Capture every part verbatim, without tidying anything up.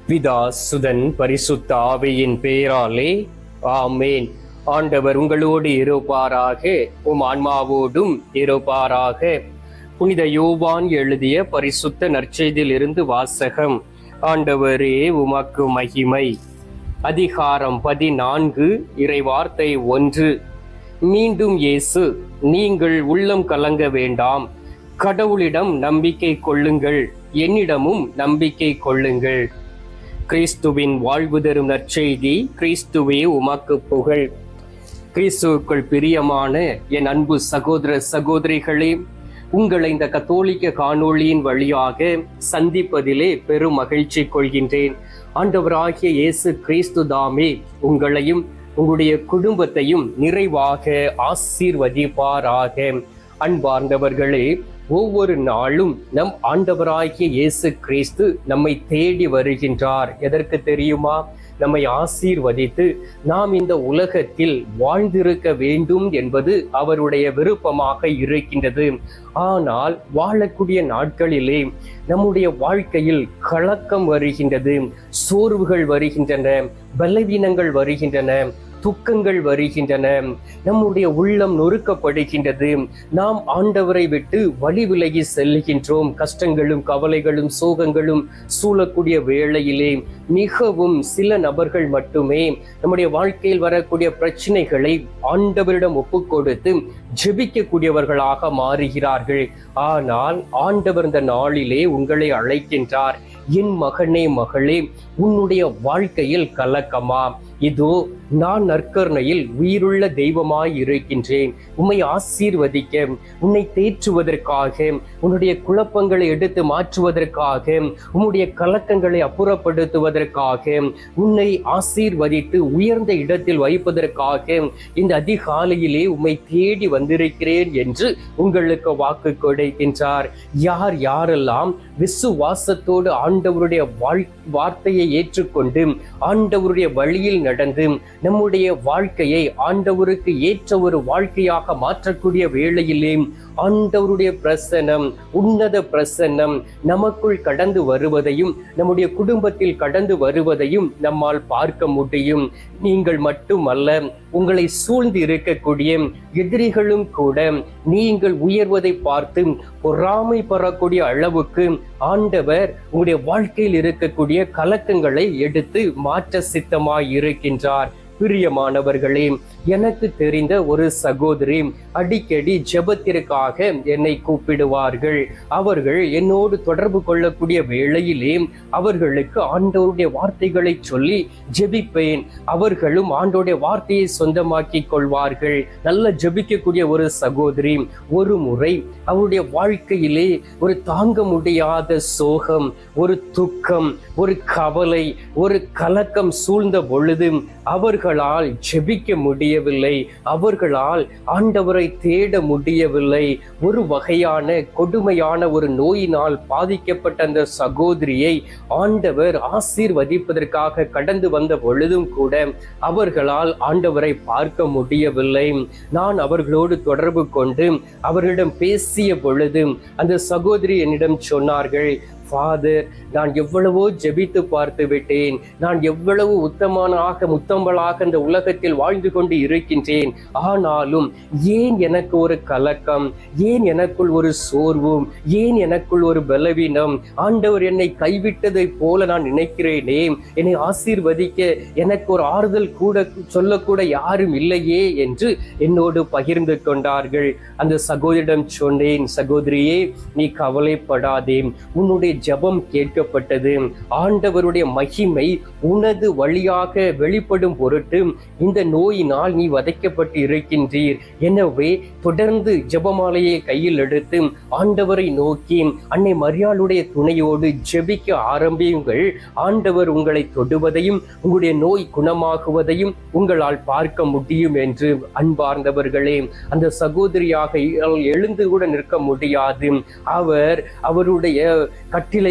பிதா சுதன் பரிசுத்த ஆவியின் பெயராலே ஆமேன். ஆண்டவர் உங்களோடு இருப்பாராக, உம் ஆன்மாவோடும் இருப்பாராக. புனித யோவான் எழுதிய பரிசுத்த நற்செய்தியிலிருந்து வாசகம். ஆண்டவரே உமக்கு மகிமை. அதிகாரம் பதினான்கு, இறைவார்த்தை ஒன்று. மீண்டும் இயேசு, நீங்கள் உள்ளம் கலங்க வேண்டாம், கடவுளிடம் நம்பிக்கை கொள்ளுங்கள், என்னிடமும் நம்பிக்கை கொள்ளுங்கள். கிறிஸ்துவின் வாழ்வு தரும் நற்செய்தி. கிறிஸ்துவே உமக்கு புகழ். கிறிஸ்துவுக்குள் பிரியமான என் அன்பு சகோதர சகோதரிகளே, உங்களை இந்த கத்தோலிக்க காணொளியின் வழியாக சந்திப்பதிலே பெரும் மகிழ்ச்சி கொள்கின்றேன். ஆண்டவராகிய இயேசு கிறிஸ்து தாமே உங்களையும் உங்களுடைய குடும்பத்தையும் நிறைவாக ஆசீர்வதிப்பாராக. அன்பார்ந்தவர்களே, ஒவ்வொரு நாளும் நம் ஆண்டவராகிய இயேசு கிறிஸ்து நம்மை தேடி வருகின்றார். எதற்கு தெரியுமா? நம்மை ஆசீர்வதித்து நாம் இந்த உலகத்தில் வாழ்ந்திருக்க வேண்டும் என்பது அவருடைய விருப்பமாக இருக்கின்றது. ஆனால் வாழக்கூடிய நாட்களிலே நம்முடைய வாழ்க்கையில் கலக்கம் வருகின்றது, சோர்வுகள் வருகின்றன, பலவீனங்கள் வருகின்றன, துக்கங்கள் வருகின்றன, நம்முடைய உள்ளம் நொறுக்கப்படுகின்றது. நாம் ஆண்டவரை விட்டு வழி விலகி செல்கின்றோம். கஷ்டங்களும் கவலைகளும் சோகங்களும் சூழக்கூடிய வேளையிலே மிகவும் சில நபர்கள் மட்டுமே நம்முடைய வாழ்க்கையில் வரக்கூடிய பிரச்சனைகளை ஆண்டவரிடம் ஒப்புக் கொடுத்து ஜெபிக்கக்கூடியவர்களாக மாறுகிறார்கள். ஆனால் ஆண்டவர் இந்த நாளிலே உங்களை அழைக்கின்றார். என் மகனே மகளே, உன்னுடைய வாழ்க்கையில் கலக்கமா? இதோ நான் நற்கருணையில் உயிருள்ள தெய்வமாய் இருக்கின்றேன். உம்மை ஆசீர்வதிக்க, உன்னை தேற்றுவதற்காக, உன்னுடைய குழப்பங்களை எடுத்து மாற்றுவதற்காக, உன்னுடைய கலக்கங்களை அப்புறப்படுத்துவதற்காக, உன்னை ஆசீர்வதித்து உயர்ந்த இடத்தில் வைப்பதற்காக இந்த அதிகாலையிலே உம்மை தேடி வந்திருக்கிறேன் என்று உங்களுக்கு வாக்கு கொடுக்கின்றார். யார் யாரெல்லாம் விசுவாசத்தோடு ஆண்டவருடைய வார்த்தையை ஏற்றுக்கொண்டு ஆண்டவருடைய வழியில் நடந்து நம்முடைய வாழ்க்கையை ஆண்டவருக்கு ஏற்ற ஒரு வாழ்க்கையாக மாற்றக்கூடிய வேளையிலே ஆண்டவருடைய பிரசன்னம், உன்னத பிரசன்னம் நமக்குள் கடந்து வருவதையும் நம்முடைய குடும்பத்தில் கடந்து வருவதையும் நம்மால் பார்க்க முடியும். நீங்கள் மட்டுமல்ல, உங்களை சூழ்ந்து இருக்கக்கூடிய எதிரிகளும் கூட நீங்கள் உயர்வதை பார்த்து பொறாமை பெறக்கூடிய அளவுக்கு ஆண்டவர் உங்களுடைய வாழ்க்கையில் இருக்கக்கூடிய கலக்கங்களை எடுத்து மாற்ற சித்தமாய் இருக்கின்றார். பிரியமானவர்களே, எனக்கு தெரிந்த ஒரு சகோதரி அடிக்கடி ஜெபத்திற்காக என்னை கூப்பிடுவார்கள். அவர்கள் என்னோடு தொடர்பு கொள்ளக்கூடிய வேளையிலே அவர்களுக்கு ஆண்டவருடைய வார்த்தைகளை சொல்லி ஜெபிப்பேன். அவர்களும் ஆண்டவருடைய வார்த்தையை சொந்தமாக்கி கொள்வார்கள். நல்ல ஜெபிக்கக்கூடிய ஒரு சகோதரி ஒரு முறை அவருடைய வாழ்க்கையிலே ஒரு தாங்க முடியாத சோகம், ஒரு துக்கம், ஒரு கவலை, ஒரு கலக்கம் சூழ்ந்த பொழுது அவர்களால் ஜெபிக்க முடியவில்லை, அவர்களால் ஆண்டவரை தேட முடியவில்லை. ஒரு வகையான கொடுமையான ஒரு நோயினால் பாதிக்கப்பட்ட அந்த சகோதரியை ஆண்டவர் ஆசீர்வதிப்பதற்காக கடந்து வந்த பொழுதும் கூட அவர்களால் ஆண்டவரை பார்க்க முடியவில்லை. நான் அவர்களோடு தொடர்பு கொண்டு அவர்களிடம் பேசிய பொழுது அந்த சகோதரி என்னிடம் சொன்னார்கள், ஃபாதர், நான் எவ்வளவோ ஜெபித்து பார்த்து விட்டேன், நான் எவ்வளவு உத்தமனாக உத்தமளாக இந்த உலகத்தில் வாழ்ந்து கொண்டு இருக்கின்றேன், ஆனாலும் ஏன் எனக்கு ஒரு கலக்கம், ஏன் எனக்குள் ஒரு சோர்வும், ஏன் எனக்குள் ஒரு பலவீனம்? ஆண்டவர் என்னை கைவிட்டதை போல நான் நினைக்கிறேனே, என்னை ஆசீர்வதிக்க எனக்கு ஒரு ஆறுதல் கூட சொல்லக்கூட யாரும் இல்லையே என்று என்னோடு பகிர்ந்து கொண்டார்கள். அந்த சகோதரிடம் சொன்னேன், சகோதரியே, நீ கவலைப்படாதே, உன்னுடைய ஜெபம் கேட்கப்பட்டது. ஆண்டவருடைய மகிமை உனது வழியாக வெளிப்படும் பொருட்டு இந்த நோயினால் நீ வதைக்கப்பட்டு இருக்கின்றீர். எனவே தொடர்ந்து ஜெபமாலையை கையில் எடுத்து ஆண்டவரை நோக்கி அன்னை மரியாளுடைய துணையோடு ஜெபிக்க ஆரம்பியுங்கள். ஆண்டவர் உங்களை தொடுவதையும் உங்களுடைய நோய் குணமாகுவதையும் உங்களால் பார்க்க முடியும் என்று. அன்பார்ந்தவர்களே, அந்த சகோதரியாக எழுந்து கூட நிற்க முடியாது. அவர் அவருடைய கட்டிலை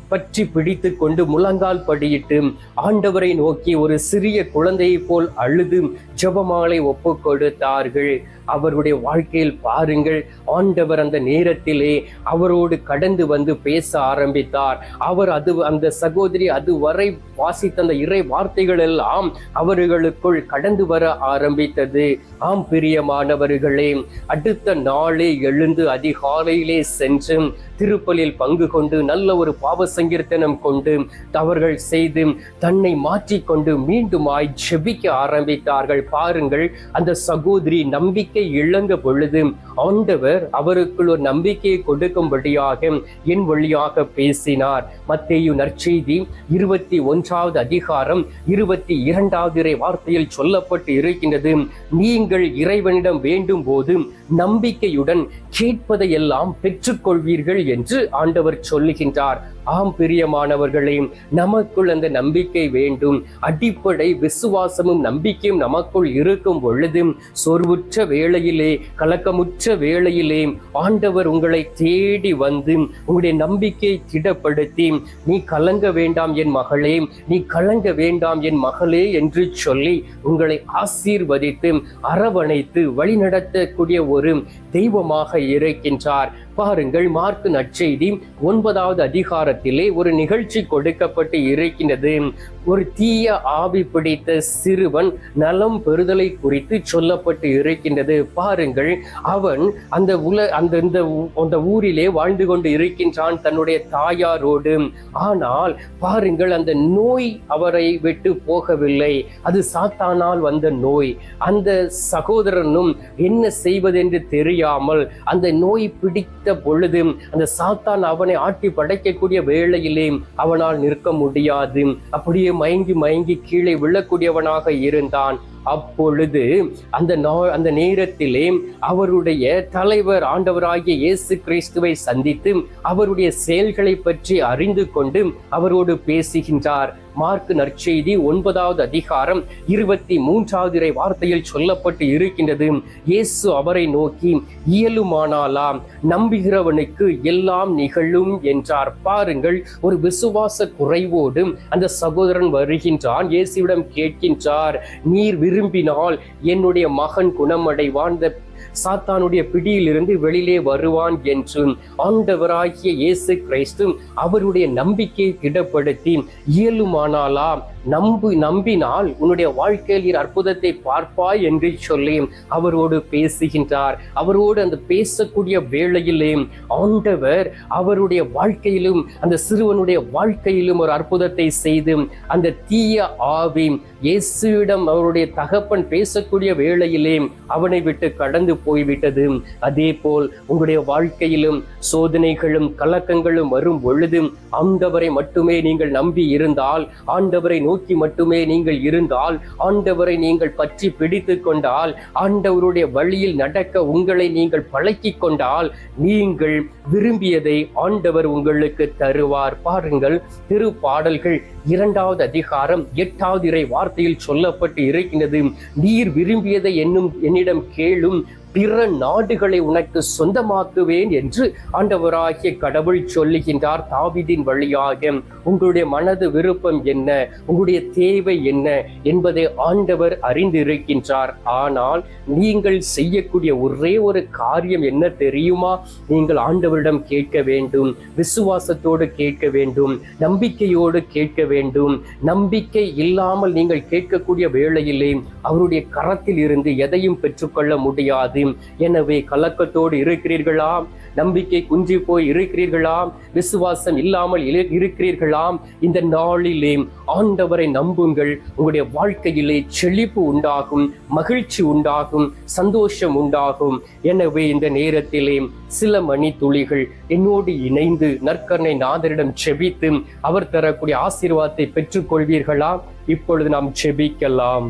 பற்றி பிடித்து கொண்டு முழங்கால் படியிட்டு ஆண்டவரை நோக்கி ஒரு சிறிய குழந்தையை போல் அழுது ஜெபமாலை ஒப்பு கொடுத்தார்கள். அவருடைய வாழ்க்கையில் பாருங்கள், ஆண்டவர் அந்த நேரத்திலே அவரோடு கடந்து வந்து பேச ஆரம்பித்தார். அவர் அது அந்த சகோதரி அதுவரை வாசித்த அந்த இறை வார்த்தைகள் எல்லாம் அவர்களுக்குள் கடந்து வர ஆரம்பித்தது. ஆம் பிரியமானவர்களே, அடுத்த நாளே எழுந்து அதிகாலையிலே சென்று திருப்பலில் பங்கு கொண்டு நல்ல ஒரு பாவ சங்கீர்த்தனம் கொண்டு அவர்கள் செய்து தன்னை மாற்றிக்கொண்டு மீண்டுமாய் ஜெபிக்க ஆரம்பித்தார்கள். பாருங்கள், அந்த சகோதரி நம்பிக்கை இழந்த பொழுது ஆண்டவர் அவருக்குள் ஒரு நம்பிக்கையை கொடுக்கும்படியாக என் வழியாக பேசினார். மத்தேயு நற்செய்தி இருபத்தி ஒன்றாவது அதிகாரம் இருபத்தி இரண்டாவது இறை வார்த்தையில் சொல்லப்பட்டு இருக்கின்றது, நீங்கள் இறைவனிடம் வேண்டும் போது நம்பிக்கையுடன் கேட்பதையெல்லாம் பெற்றுக்கொள்வீர்கள் என்று ஆண்டவர் சொல்லுகின்றார். ஆம் பிரியமானவர்களே, நமக்குள் அந்த நம்பிக்கை வேண்டும். அடிப்படை விசுவாசமும் நம்பிக்கையும் நமக்குள் இருக்கும் பொழுது சோர்வுற்ற வேளையிலே, கலக்கமுற்ற வேளையிலே ஆண்டவர் உங்களை தேடி வந்து உங்களுடைய நம்பிக்கையை திடப்படுத்தி, நீ கலங்க வேண்டாம் என் மகளே, நீ கலங்க வேண்டாம் என் மகளே என்று சொல்லி உங்களை ஆசீர்வதித்து அரவணைத்து வழிநடத்தக்கூடிய ஒரு தெய்வமாக இருக்கின்றார். பாருங்கள், மார்க்கு நற்செய்தி ஒன்பதாவது அதிகாரத்திலே ஒரு நிகழ்ச்சி கொடுக்கப்பட்டு இருக்கின்றது. ஒரு தீய ஆவி பிடித்த சிறுவன் நலம் பெறுதலை குறித்து சொல்லப்பட்டு இருக்கின்றது. பாருங்கள், அவன் அந்த உல அந்த இந்த ஊரிலே வாழ்ந்து கொண்டு இருக்கின்றான் தன்னுடைய தாயாரோடு. ஆனால் பாருங்கள், அந்த நோய் அவரை விட்டு போகவில்லை. அது சாத்தானால் வந்த நோய். அந்த சகோதரனும் என்ன செய்வதென்று தெரியாமல் அந்த நோய் பிடித்த பொழுது அந்த சாத்தான் அவனை ஆட்டி படைக்கக்கூடிய வேளையிலே அவனால் நிற்க முடியாது. அப்படியே மயங்கி மயங்கி கீழே விழக்கூடியவனாக இருந்தான். அப்பொழுது அந்த அந்த நேரத்திலே அவருடைய தலைவர் ஆண்டவராகிய இயேசு கிறிஸ்துவை சந்தித்து அவருடைய செயல்களை பற்றி அறிந்து கொண்டு அவரோடு பேசுகின்றார். மார்க்கு நற்செய்தி ஒன்பதாவது அதிகாரம் இருபத்தி மூன்றாவது இறை வார்த்தையில் சொல்லப்பட்டு இருக்கின்றது, இயேசு அவரை நோக்கி, இயலுமானாலாம் நம்புகிறவனுக்கு எல்லாம் நிகழும் என்றார். பாருங்கள், ஒரு விசுவாச குறைவோடு அந்த சகோதரன் வருகின்றான். இயேசுவிடம் கேட்கின்றார், நீர் விரும்பினால் என்னுடைய மகன் குணமடைவான், சாத்தானுடைய பிடியிலிருந்து வெளியிலே வருவான் என்று ஆண்டவராகிய இயேசு கிறிஸ்து அவருடைய நம்பிக்கையை திடப்படுத்தி, இயலுமானாலா நம்பு நம்பினால் உன்னுடைய வாழ்க்கையில் நீர் அற்புதத்தை பார்ப்பாய் என்று சொல்லி அவரோடு பேசுகின்றார். அவரோடு அந்த பேசக்கூடிய வேளையிலே ஆண்டவர் அவருடைய வாழ்க்கையிலும் அந்த சிறுவனுடைய வாழ்க்கையிலும் ஒரு அற்புதத்தை செய்து அந்த தீய ஆவி இயேசுவிடம் அவருடைய தகப்பன் பேசக்கூடிய வேளையிலே அவனை விட்டு கடந்து போய்விட்டது. அதே போல் உங்களுடைய வாழ்க்கையிலும் சோதனைகளும் கலக்கங்களும் வரும் பொழுது ஆண்டவரை மட்டுமே நீங்கள் நம்பி இருந்தால், ஆண்டவரை நோக்கி மட்டுமே நீங்கள் இருந்தால், ஆண்டவரை நீங்கள் பற்றி பிடித்து கொண்டால், ஆண்டவருடைய வழியில் நடக்க உங்களை நீங்கள் பழக்கி கொண்டால், நீங்கள் விரும்பியதை ஆண்டவர் உங்களுக்கு தருவார். பாருங்கள், திரு பாடல்கள் இரண்டாவது அதிகாரம் எட்டாவது இறை வார்த்தையில் சொல்லப்பட்டு இருக்கின்றது, நீர் விரும்பியதை என்னும் என்னிடம் கேளும், பிற நாடுகளை உனக்கு சொந்தமாக்குவேன் என்று ஆண்டவராகிய கடவுள் சொல்லுகின்றார் தாவீதின் வழியாக. உங்களுடைய மனது விருப்பம் என்ன, உங்களுடைய தேவை என்ன என்பதை ஆண்டவர் அறிந்திருக்கின்றார். ஆனால் நீங்கள் செய்யக்கூடிய ஒரே ஒரு காரியம் என்ன தெரியுமா? நீங்கள் ஆண்டவரிடம் கேட்க வேண்டும், விசுவாசத்தோடு கேட்க வேண்டும், நம்பிக்கையோடு கேட்க வேண்டும். நம்பிக்கை இல்லாமல் நீங்கள் கேட்கக்கூடிய வேளையிலே அவருடைய கரத்தில் இருந்து எதையும் பெற்றுக்கொள்ள முடியாது. எனவே கலக்கத்தோடு இருக்கிறீர்களா? நம்பிக்கை குன்றி போய் இருக்கிறீர்களா? விசுவாசம் இல்லாமல் இருக்கிறீர்களா? இந்த நாளிலே ஆண்டவரை நம்புங்கள். உங்களுடைய வாழ்க்கையிலே செழிப்பு உண்டாகும், மகிழ்ச்சி உண்டாகும், சந்தோஷம் உண்டாகும். எனவே இந்த நேரத்திலே சில மணி துளிகள் என்னோடு இணைந்து நற்கருணை நாதரிடம் செபித்து அவர் தரக்கூடிய ஆசீர்வாதத்தை பெற்றுக் கொள்வீர்களா? இப்பொழுது நாம் செபிக்கலாம்.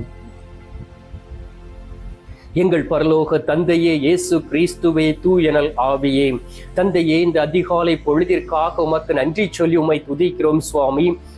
எங்கள் பரலோக தந்தையே, இயேசு கிறிஸ்துவே, தூயனல் ஆவியே, தந்தையே, இந்த அதிகாலை பொழுதிற்காக உமக்கு நன்றி சொல்லி உம்மை துதிக்கிறோம் சுவாமி.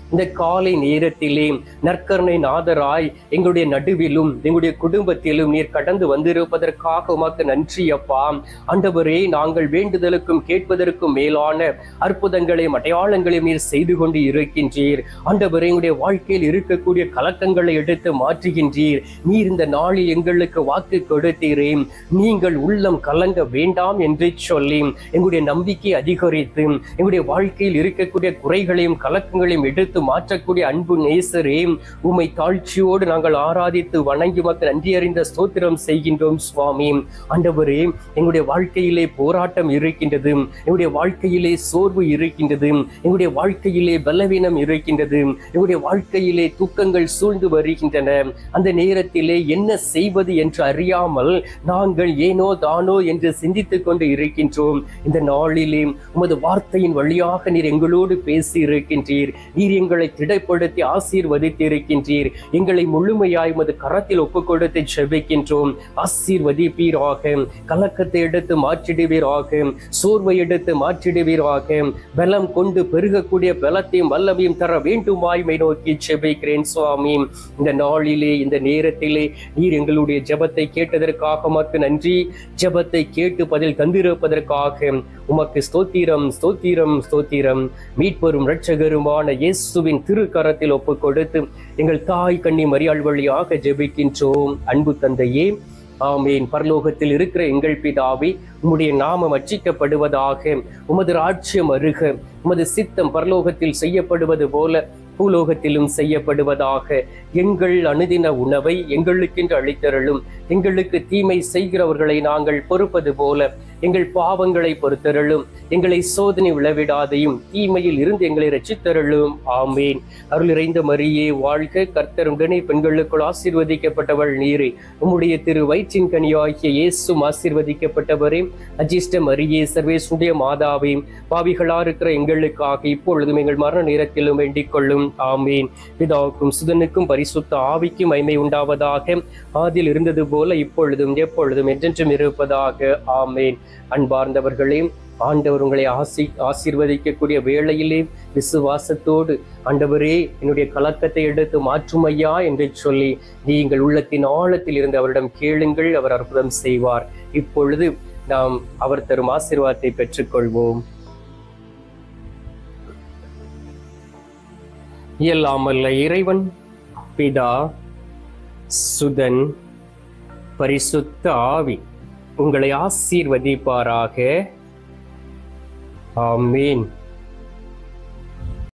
இந்த காலை நேரத்திலே நற்கருணை நாதராய் எங்களுடைய நடுவிலும் எங்களுடைய குடும்பத்திலும் நீர் கடந்து வந்திருப்பதற்காக உமக்கு நன்றி அப்பா. ஆண்டவரே, நாங்கள் வேண்டுதலுக்கும் கேட்பதற்கும் மேலான அற்புதங்களையும் அடையாளங்களையும் நீர் செய்து கொண்டு இருக்கின்றீர். ஆண்டவரே, எங்களுடைய வாழ்க்கையில் இருக்கக்கூடிய கலக்கங்களை எடுத்து மாற்றுகின்றீர். நீர் இந்த நாளில் எங்களுக்கு வாக்கு கொடுத்தீரே, நீங்கள் உள்ளம் கலங்க வேண்டாம் என்று சொல்லி எங்களுடைய நம்பிக்கை அதிகரித்து எங்களுடைய வாழ்க்கையில் இருக்கக்கூடிய குறைகளையும் கலக்கங்களையும் எடுத்து மாற்றக்கூடிய அன்பு நேசரே, உம்மை தாழ்ச்சியோடு நாங்கள் ஆராதித்து வணங்கி மக்கள் நன்றி அறிந்த ஸ்தோத்திரம் செய்கின்றோம் சுவாமி. ஆண்டவரே, எங்களுடைய வாழ்க்கையிலே போராட்டம் இருக்கின்றது, எங்களுடைய வாழ்க்கையிலே சோர்வு இருக்கின்றது, எங்களுடைய வாழ்க்கையிலே பலவீனம் இருக்கின்றது, எங்களுடைய வாழ்க்கையிலே துக்கங்கள் சூழ்ந்து வருகின்றன. அந்த நேரத்திலே என்ன செய்வது என்று அறியாமல் நாங்கள் ஏனோ தானோ என்று சிந்தித்துக் கொண்டு இருக்கின்றோம். இந்த நாளிலே உமது வார்த்தையின் வழியாக நீர் எங்களோடு பேசி இருக்கின்றீர். நீர் எங்களை திடப்படுத்தி ஆசீர்வதித்திருக்கின்றீர். எங்களை முழுமையாய் உமது கரத்தில் ஒப்புக் கொடுத்து ஜெபிக்கின்றோம். ஆசீர்வதிப்பீராக, கலக்கத்தை எடுத்து மாற்றிடுவீராக, சோர்வை எடுத்து மாற்றிடுவீராக, பலம் கொண்டு பெருகக்கூடிய பலத்தையும் வல்லமையும் தர வேண்டுமாய் மை நோக்கி ஜெபிக்கிறேன் சுவாமி. இந்த நாளிலே இந்த நேரத்திலே நீர் எங்களுடைய ஜெபத்தை கேட்டதற்காக உமக்கு நன்றி. ஜெபத்தை கேட்டு பதில் தந்திருப்பதற்காக உமக்கு ஸ்தோத்திரம் ஸ்தோத்திரம் ஸ்தோத்திரம். மீட்பெரும் இரட்சகருமான இயேசுவின் திருக்கரத்தில் ஒப்புக் கொடுத்து எங்கள் தாய் கன்னி மரியாள் வழியாக ஜெபிக்கின்றோம். அன்பு தந்தையே, ஆமேன். பரலோகத்தில் இருக்கிற எங்கள் பிதாவே, உம்முடைய நாமம் அர்ச்சிக்கப்படுவதாக, உமது ராஜ்யம் அருக, உமது சித்தம் பரலோகத்தில் செய்யப்படுவது போல பூலோகத்திலும் செய்யப்படுவதாக. எங்கள் அனுதின உணவை எங்களுக்கென்று அளித்தருளும். எங்களுக்கு தீமை செய்கிறவர்களை நாங்கள் பொறுப்பது போல எங்கள் பாவங்களை பொறுத்தருளும். எங்களை சோதனை விளைவிடாதையும் தீமையில் இருந்து எங்களை ரட்சித்தருளும். ஆமேன். அருள் நிறைந்த மரியே வாழ்க, கர்த்தர் உடனே பெண்களுக்குள் ஆசீர்வதிக்கப்பட்டவள் நீரே. உம்முடைய திரு வயிற்றின் கனியாகிய இயேசும் ஆசீர்வதிக்கப்பட்டவரே. அஜிஷ்ட மரியே, சர்வேசுடைய மாதாவே, பாவிகளா இருக்கிற எங்களுக்காக இப்பொழுதும் எங்கள் மரண நேரத்திலும் வேண்டிக் கொள்ளும். ஆமீன். பிதாவுக்கும் சுதனுக்கும் பரிசுத்த ஆவிக்கும் மகிமை உண்டாவதாக. ஆதியில் இருந்தது போல இப்பொழுதும் எப்பொழுதும் என்றென்றும் இருப்பதாக. ஆமீன். அன்பார்ந்தவர்களே, ஆண்டவர் உங்களை ஆசி ஆசீர்வதிக்கக்கூடிய வேளையிலே விசுவாசத்தோடு, ஆண்டவரே என்னுடைய கலக்கத்தை எடுத்து மாற்றும் ஐயா என்று சொல்லி நீங்கள் உள்ளத்தின் ஆழத்தில் இருந்து அவரிடம் கேளுங்கள். அவர் அற்புதம் செய்வார். இப்பொழுது நாம் அவர் தரும் ஆசீர்வாதத்தை பெற்றுக்கொள்வோம். எல்லாமல்ல இறைவன் பிதா, சுதன், பரிசுத்த ஆவி உங்களை ஆசீர்வதிப்பாராக. ஆமீன்.